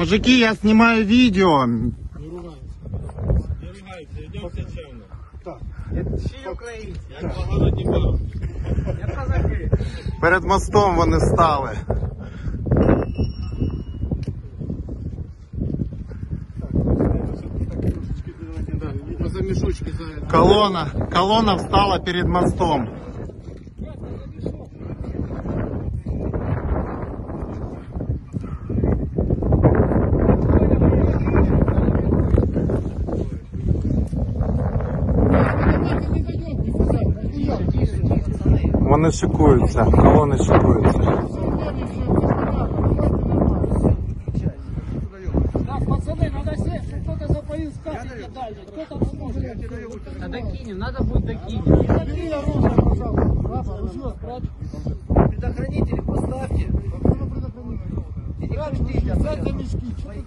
Мужики, я снимаю видео. Не ругайтеся, йдемте чемно. Так. Всі українці. Як благородні барни. Як козаки. Перед мостом вони стали. За мішочки за... Колонна встала перед мостом. Вони шикуються, колони шикуються. Так, пацаны, надо сесть, чтобы кто-то запоил скатить дальше. Кто-то поможет. А докинем, надо будет докинем. Бери оружие, пожалуйста. Ружье спрячь. Предохранители поставьте. Спрячь, сядь за мешки.